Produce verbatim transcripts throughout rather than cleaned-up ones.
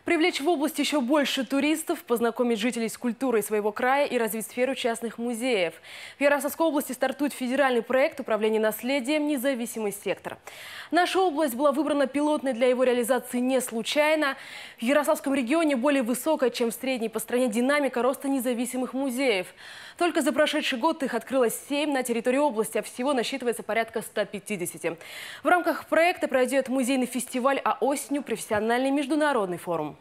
Привлечь в область еще больше туристов, познакомить жителей с культурой своего края и развить сферу частных музеев. В Ярославской области стартует федеральный проект управления наследием «Независимый сектор». Наша область была выбрана пилотной для его реализации не случайно. В Ярославском регионе более высокая, чем в средней по стране, динамика роста независимых музеев. Только за прошедший год их открылось семь на территории области, а всего насчитывается порядка ста пятидесяти. В рамках проекта пройдет музейный фестиваль, а осенью профессиональный международный форум.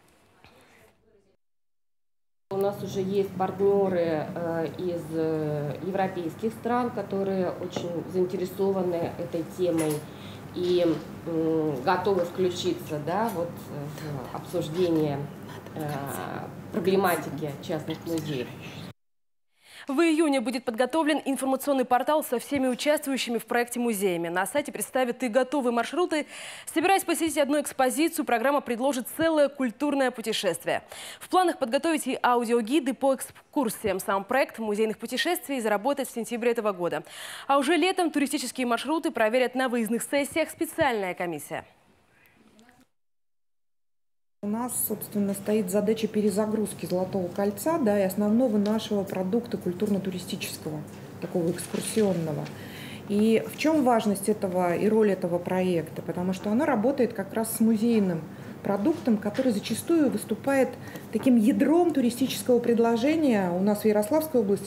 У нас уже есть партнеры из европейских стран, которые очень заинтересованы этой темой и готовы включиться, да, вот, в обсуждение проблематики частных музеев. В июне будет подготовлен информационный портал со всеми участвующими в проекте музеями. На сайте представят и готовые маршруты. Собираясь посетить одну экспозицию, программа предложит целое культурное путешествие. В планах подготовить и аудиогиды по экскурсиям. Сам проект музейных путешествий заработает в сентябре этого года. А уже летом туристические маршруты проверят на выездных сессиях специальная комиссия. У нас, собственно, стоит задача перезагрузки Золотого кольца, да, и основного нашего продукта культурно-туристического, такого экскурсионного. И в чем важность этого и роль этого проекта? Потому что она работает как раз с музейным продуктом, который зачастую выступает таким ядром туристического предложения у нас в Ярославской области,